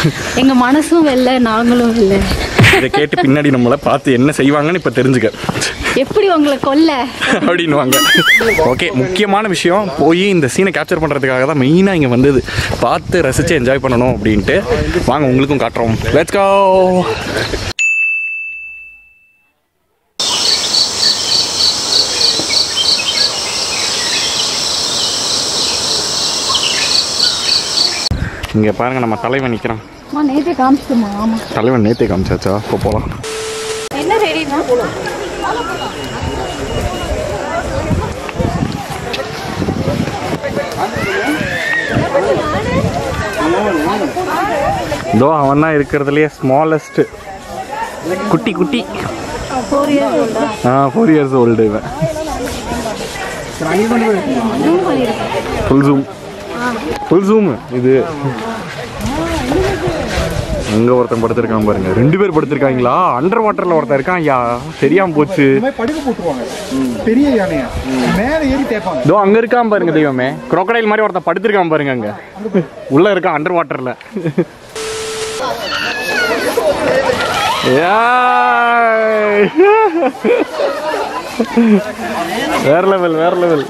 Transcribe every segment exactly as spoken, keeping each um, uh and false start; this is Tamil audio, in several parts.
எங்க மனசும் வெல்ல நாங்களும் வெல்ல. இதை கேட்டு பின்னாடி நம்மளை பார்த்து என்ன செய்வாங்கன்னு இப்போ தெரிஞ்சுக்க. எப்படி உங்களை கொல்ல அப்படின்வாங்க. ஓகே, முக்கியமான விஷயம் போய் இந்த சீனை கேப்சர் பண்ணுறதுக்காக தான் மெயினாக இங்கே வந்தது. பார்த்து ரசித்து என்ஜாய் பண்ணணும் அப்படின்ட்டு. வாங்க உங்களுக்கும் காட்டுறோம். Let's go. இங்கே பாருங்க, நம்ம தலைவன் நிற்கிறான். நேற்றே காமிச்சிட்டுமா? ஆமாம், தலைவன் நேற்றே காமிச்சாச்சா? இப்போ போகலாம். என்ன ரெடினா? இதோ அவன் தான் இருக்கிறதுலையே ஸ்மாலஸ்ட் குட்டி குட்டி. ஆ ஃபோர் இயர்ஸ் ஓல்டு இவன். ஃபுல் ஜூம் ஃபுல் ஜூம் இது. எங்க ஒருத்தன் படுத்திருக்கான் பாருங்க. ரெண்டு பேர் படுத்திருக்காங்களா? அண்டர் வாட்டர்ல ஒருத்தன் இருக்கான். ஐயா தெரியாம போச்சு. பெரிய யானையா மேல ஏறி தேய்ப்பாங்க. இதோ அங்க இருக்கான் பாருங்க தெய்வமே. crocodile மாதிரி ஒருத்தன் படுத்திருக்கான் பாருங்க. அங்க உள்ள இருக்கான் அண்டர் வாட்டர்ல. வேற லெவல் வேற லெவல்.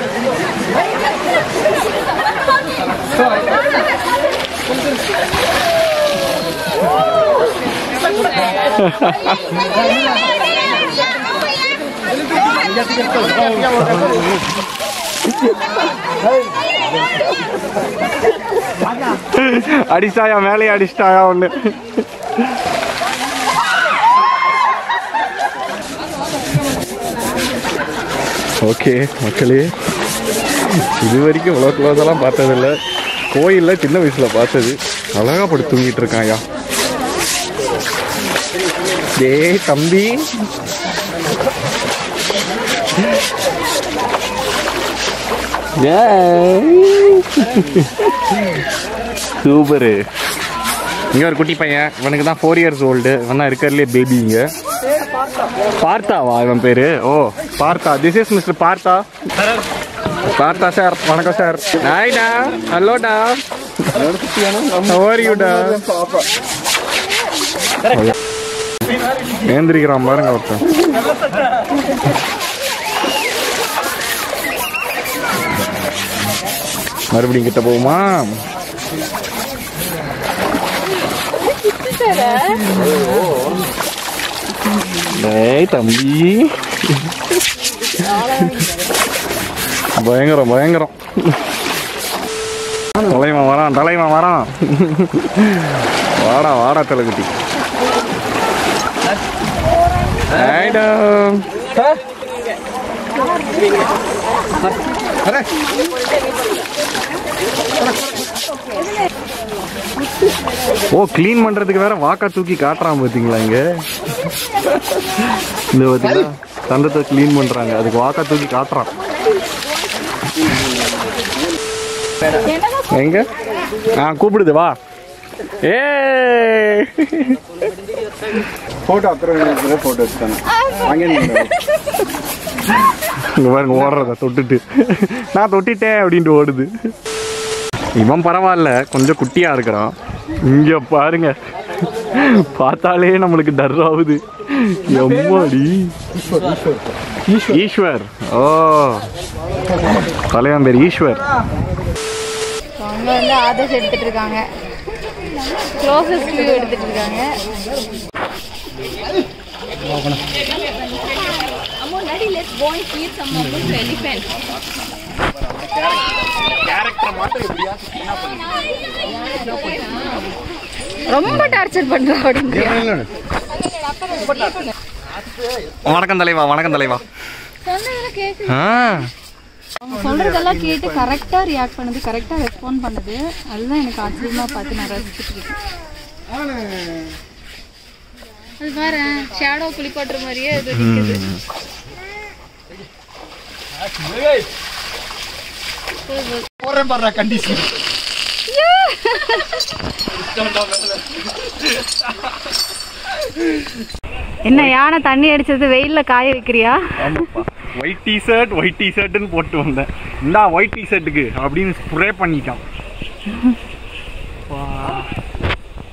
அடிச்சாயா? மேலே அடிச்சிட்டாயா ஒண்ணு? ஓகே மக்களே, இது வரைக்கும் இவ்வளோ க்ளோஸெல்லாம் பார்த்ததில்ல. கோயிலில் சின்ன வயசில் பார்த்தது. அழகா படுத்து தூங்கிட்டு இருக்காயா. டேய் தம்பி, சூப்பரு. இங்கே ஒரு குட்டி பையன். இவனுக்கு தான் ஃபோர் இயர்ஸ் ஓல்டு. இவன் தான் இருக்கிறதுலே பேபி. இங்கே பார்த்தாவா இவன் பேரு? ஓ பார்த்தா. திஸ் இஸ் மிஸ்டர் பார்த்தா. பார்த்தா சார், வணக்கம் சார். ஹாய்டா, ஹலோடா, ஹவ் ஆர் யூ டா? ஏந்திரிக்கிறான் பாருங்க ஒருத்தன். மறுபடியும் கிட்ட போகுமா? டேய் தம்பி, பயங்கரம் பயங்கரம். தலைவன் வரான், தலைவன் வரான். வாடா வாடா தலைக்குட்டி. ஓ கிளீன் பண்றதுக்கு வேற வாக்கா தூக்கி காட்டுறான் பாத்தீங்களா? இங்க இந்த பாத்தீங்களா தந்தத்தை கிளீன் பண்றாங்க. அதுக்கு வாக்கா தூக்கி காட்டுறான். எங்க? ஆ கூப்பிடுது வா. ஏ போட்டோ அப்புறம் போட்டோ எடுத்தானே. இங்க பாருங்க ஓடுறத தொட்டுட்டு. நான் தொட்டிட்டேன் அப்படின்ட்டு ஓடுது. இவன் பரவாயில்ல, கொஞ்சம் குட்டியா இருக்கிறான். இங்க பாருங்க, பார்த்தாலே நம்மளுக்கு டர் ஆகுது. எம்மாடி ஈஸ்வர். ஓ தலைவன் பேர் ஈஸ்வர். அவங்க வந்து ஆதர்ஸ் எடுத்துட்டு இருக்காங்க. க்ளோசஸ்ட் வியூ எடுத்துட்டு இருக்காங்க. ரொம்ப டார்ச்சர் பண்றா அப்படிங்க. வணக்கம் தலைவா, வணக்கம் தலைவா. அவங்க சொல்றதெல்லாம் கேட்டு கரெக்டா ரியாக்ட் பண்ணுது, கரெக்டா ரெஸ்பாண்ட் பண்ணுது. அதுதான் எனக்கு ஆச்சரியமா பார்த்து நான் ரசிச்சுட்டு இருக்கேன். அது பாரு, ஷேடோ குளிப்பாட்டுற மாதிரியே அது நிக்குது. போறேன் பாரு கண்டிஷன். என்ன யானை தண்ணி அடிச்சது வெயில்ல காய வைக்கிறியா? ஒயிட் டிஷர்ட் ஒயிட் டிஷர்ட்னு போட்டு வந்தேன். இந்தா ஒயிட் டிஷர்ட்டுக்கு அப்படின்னு ஸ்ப்ரே பண்ணிட்டான்.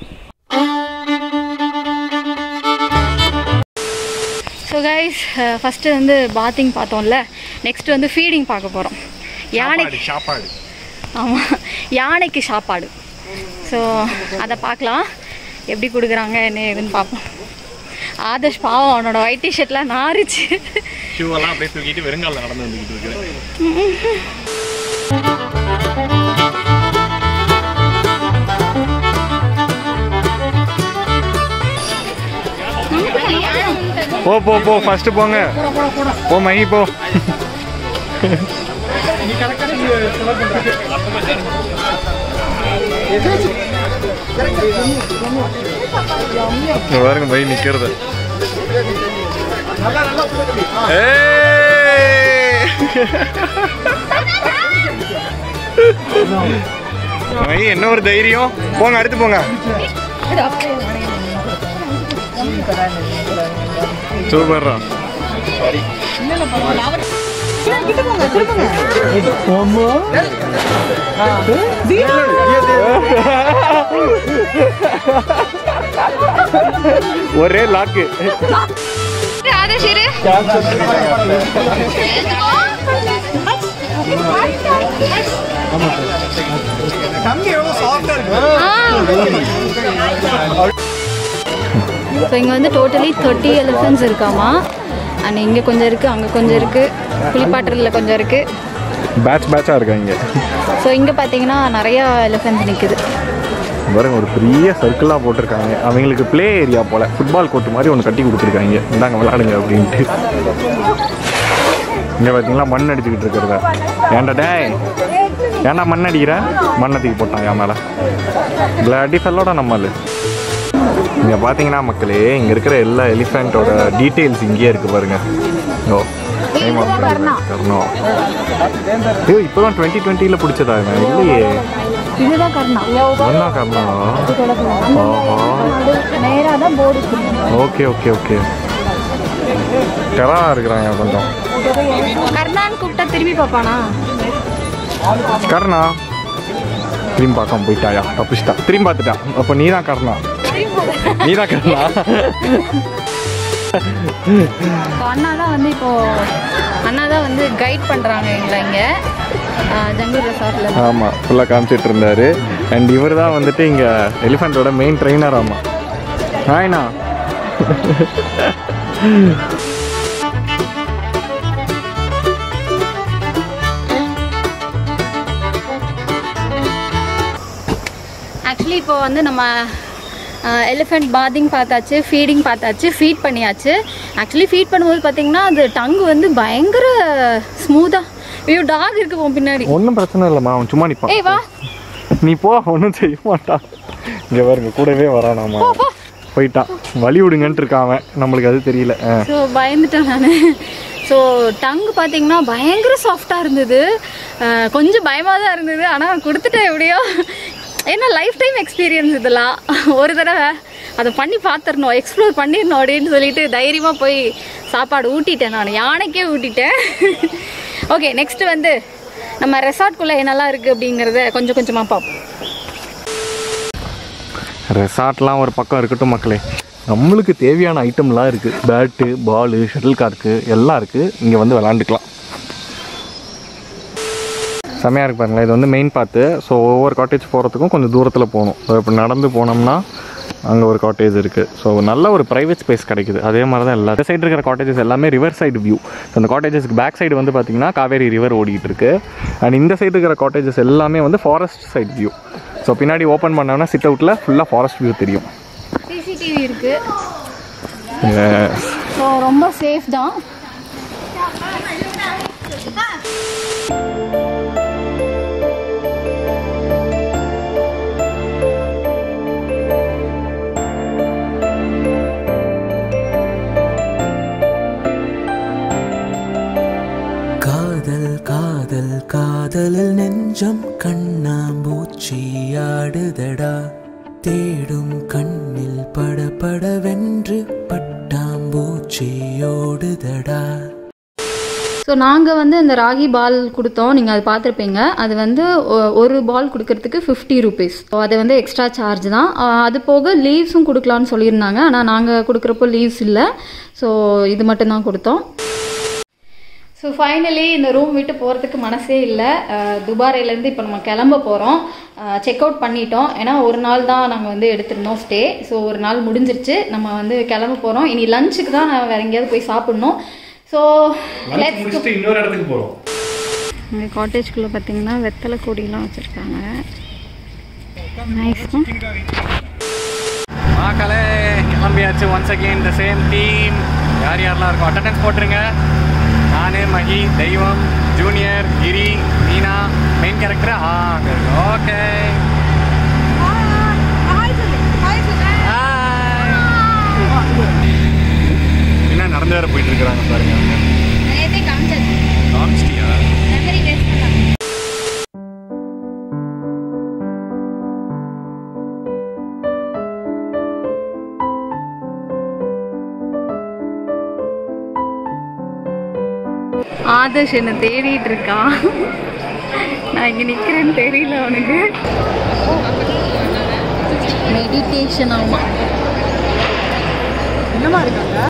கைஸ், ஃபஸ்ட்டு வந்து பாத்திங் பார்த்தோம்ல, நெக்ஸ்ட் வந்து ஃபீடிங் பார்க்க போகிறோம். யானைக்கு சாப்பாடு. ஆமாம், யானைக்கு சாப்பாடு. ஸோ அதை பார்க்கலாம், எப்படி கொடுக்குறாங்க என்ன ஏதுன்னு பார்ப்போம். ஆதர்ஷ் பாவம், அவனோட ஒயிட் டிஷர்ட்லாம் நாரிச்சு. ஷூவெல்லாம் அப்படியே தூக்கிட்டு வெறுங்காலில் நடந்து வந்துக்கிட்டு இருக்கிறேன். போ போ போ ஃபர்ஸ்ட் போங்க. போ மகி போ. பாருங்க மகி நிக்கிறது. மகி என்ன ஒரு தைரியம். போங்க, அடுத்து போங்க. சூப்பர்ரா. ஒரே லாக்கு. ஸோ இங்கே வந்து டோட்டலி தேர்ட்டி எலிஃபென்ட்ஸ் இருக்காமா. அண்ட் இங்கே கொஞ்சம் இருக்குது, அங்கே கொஞ்சம் இருக்குது, குளிப்பாட்டரில் கொஞ்சம் இருக்குது. பேட்ச் பேட்சாக இருக்காங்க. ஸோ இங்கே பார்த்தீங்கன்னா நிறையா எலிஃபென்ட்ஸ் நிற்குது. பாருங்க, ஒரு பெரிய சர்க்கிளாக போட்டிருக்காங்க. அவங்களுக்கு ப்ளே ஏரியா போல் ஃபுட்பால் கோர்ட் மாதிரி ஒன்று கட்டி கொடுத்துருக்காங்க. இந்தாங்க விளாடுங்க அப்படின்ட்டு. இங்கே பார்த்தீங்களா மண் அடிச்சுக்கிட்டு இருக்கிறத. ஏன்டா டேய், ஏன்டா மண் அடிக்கிற? மண்ணத்துக்கு போட்டாங்க என் மேலே. பிளாடி ஃபெல்லோட நம்மளு. இங்கே பார்த்தீங்கன்னா மக்களே, இங்கே இருக்கிற எல்லா எலிஃபெண்ட்டோட டீட்டெயில்ஸ் இங்கேயே இருக்குது பாருங்க. ஓ கர்ணம். ஐயோ, இப்போ தான் டுவெண்ட்டி டுவெண்ட்டியில் பிடிச்சதா? இல்லையே, இதுதான் கர்ணம். ஒன்றா கர்ணம். Okay okay okay. டெரா இருக்கிறாங்க கொஞ்சம். கர்ணான்னு கூப்பிட்டா திரும்பி பார்ப்பானா? கர்ணா திரும்பி பார்க்காம போயிட்டாயா? தப்பிச்சிட்டா, திரும்பி பார்த்துட்டா. அப்போ நீ தான் கர்ணா, நீ தான் கர்ணா. அண்ணா தான் வந்து இப்போ அண்ணா தான் வந்து கைட் பண்ணுறாங்க எங்களை இங்கே ஜங்கல் ரெசார்ட்டில். ஆமாம், ஃபுல்லாக காமிச்சிட்டு இருந்தாரு. அண்ட் இவர் தான் வந்துட்டு இங்கே எலிஃபெண்ட்டோட மெயின் ட்ரெயினர். ஆமாம், ஹாய்ண்ணா. ஆக்சுவலி இப்போ வந்து நம்ம எலிஃபெண்ட் பாத்திங் பார்த்தாச்சு, ஃபீடிங் பார்த்தாச்சு, ஃபீட் பண்ணியாச்சு. ஆக்சுவலி ஃபீட் பண்ணும்போது பார்த்தீங்கன்னா அது டங்கு வந்து பயங்கர ஸ்மூத்தாக. ஐயோ, டாக் இருக்கு போ பின்னாடி. ஒன்றும் பிரச்சனை இல்லைம்மா, அவன் சும்மா நிற்பான். ஏய் வா, நீ போ, ஒன்றும் செய்ய மாட்டான். இங்கே பாருங்க, கூடவே வரானாமா. போயிட்டான், வழி விடுங்கன்ட்டு இருக்கான் அவன். நம்மளுக்கு அது தெரியல. ஸோ பயந்துட்டேன் நான். ஸோ டங்கு பார்த்தீங்கன்னா பயங்கர சாஃப்டாக இருந்தது. கொஞ்சம் பயமாக தான் இருந்தது, ஆனால் கொடுத்துட்டேன் எப்படியோ. ஏன்னா லைஃப் டைம் எக்ஸ்பீரியன்ஸ் இதெல்லாம். ஒரு தடவை அதை பண்ணி பார்த்துடணும், எக்ஸ்ப்ளோர் பண்ணிடணும் அப்படின்னு சொல்லிட்டு தைரியமாக போய் சாப்பாடு ஊட்டிட்டேன். நான் யானைக்கே ஊட்டிட்டேன். ஓகே, நெக்ஸ்ட்டு வந்து நம்ம ரெசார்ட்குள்ளே என்னெல்லாம் இருக்குது அப்படிங்கிறத கொஞ்சம் கொஞ்சமாக பார்ப்போம். ரெசார்ட்லாம் ஒரு பக்கம் இருக்கட்டும் மக்களே, நம்மளுக்கு தேவையான ஐட்டம்லாம் இருக்குது. பேட்டு, பாலு, ஷட்டில் கார்க்கு எல்லாம் இருக்குது. இங்கே வந்து விளாண்டுக்கலாம். செம்மையாக இருக்கு பாருங்களேன். இது வந்து மெயின் பார்த்து. ஸோ ஒவ்வொரு காட்டேஜ் போகிறதுக்கும் கொஞ்சம் தூரத்தில் போகணும். ஸோ இப்போ நடந்து போனோம்னா அங்கே ஒரு காட்டேஜ் இருக்குது. ஸோ நல்ல ஒரு ப்ரைவேட் ஸ்பேஸ் கிடைக்குது. அதே மாதிரி தான் எல்லா சைடு இருக்கிற காட்டேஜஸ் எல்லாமே ரிவர் சைடு வியூ. ஸோ அந்த காட்டேஜஸ்க்கு பேக் சைடு வந்து பார்த்திங்கன்னா காவேரி ரிவர் ஓடிட்டு இருக்கு. அண்ட் இந்த சைடு இருக்கிற காட்டேஜஸ் எல்லாமே வந்து ஃபாரஸ்ட் சைடு வியூ. ஸோ பின்னாடி ஓப்பன் பண்ணோம்னா சிட் அவுட்டில் ஃபுல்லாக ஃபாரஸ்ட் வியூ தெரியும். சிசிடிவி இருக்குது. ஸோ ரொம்ப சேஃப் தான். காதல் காதல் காதலில் நெஞ்சம் கண்ணாம்பூச்சியாடுதடா, தேடும் கண்ணில் படபடவென்று பட்டாம்பூச்சியோடுதடா. ஸோ நாங்கள் வந்து இந்த ராகி பால் கொடுத்தோம், நீங்கள் அது பார்த்துருப்பீங்க. அது வந்து ஒரு பால் கொடுக்கறதுக்கு ஃபிஃப்டி ருபீஸ். ஸோ அது வந்து எக்ஸ்ட்ரா சார்ஜ் தான். அது போக லீவ்ஸும் கொடுக்கலான்னு சொல்லியிருந்தாங்க. ஆனால் நாங்கள் கொடுக்குறப்போ லீவ்ஸ் இல்லை. ஸோ இது மட்டும்தான் கொடுத்தோம். ஸோ ஃபைனலி இந்த ரூம் விட்டு போகிறதுக்கு மனசே இல்லை. துபாரைலேருந்து இப்போ நம்ம கிளம்ப போகிறோம். செக் அவுட் பண்ணிட்டோம். ஏன்னா ஒரு நாள் தான் நாங்கள் வந்து எடுத்துருந்தோம் ஸ்டே. ஸோ ஒரு நாள் முடிஞ்சிருச்சு. நம்ம வந்து கிளம்ப போகிறோம். இனி லஞ்சுக்கு தான் நான் வேறு எங்கேயாவது போய் சாப்பிட்ணும். ஸோ லெட்ஸ் இன்னொரு இடத்துக்கு போகிறோம். இங்கே காட்டேஜ்குள்ளே பார்த்தீங்கன்னா வெத்தலை கொடியெலாம் வச்சுருக்காங்க. நைஸ். மக்களே கிளம்பியாச்சு. Once again the same team. யார் யாரெல்லாம் இருக்கும் அட்டண்டன்ஸ் போட்டுருங்க. நான், Mahi, Deivam, junior, Giri, Meena, main character. Ah okay. என்ன நடந்து வேற போயிட்டு இருக்கிறாங்க பாருங்க. காமிச்சிட்டியா? ஆதர்ஷ் என்ன தேடிட்டு இருக்கான். நான் இங்கே நிற்கிறேன்னு தெரியல அவனுக்கு. மெடிடேஷன் ஆமா. என்னமா இருக்காங்க.